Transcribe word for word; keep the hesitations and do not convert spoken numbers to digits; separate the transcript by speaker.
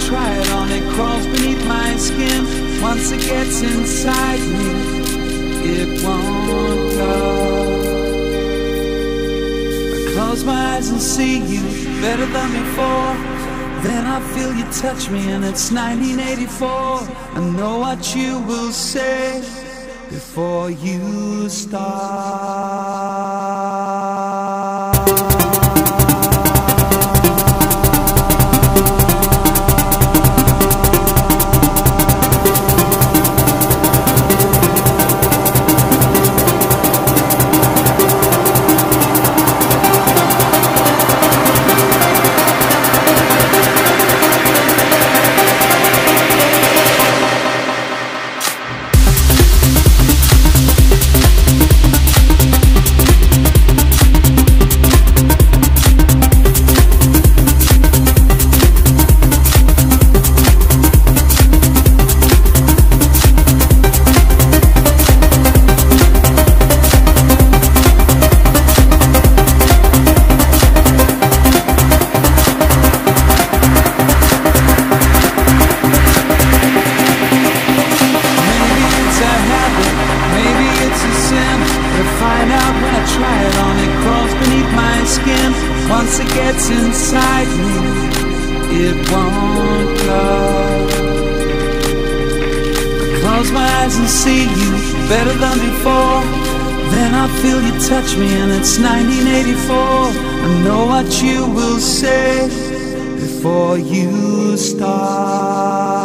Speaker 1: try it on, it crawls beneath my skin. Once it gets inside me, it won't go. I close my eyes and see you better than before. Then I feel you touch me and it's nineteen eighty-four. I know what you will say before you start. Once it gets inside me, it won't go. I close my eyes and see you better than before. Then I feel you touch me and it's nineteen eighty-four. I know what you will say before you start.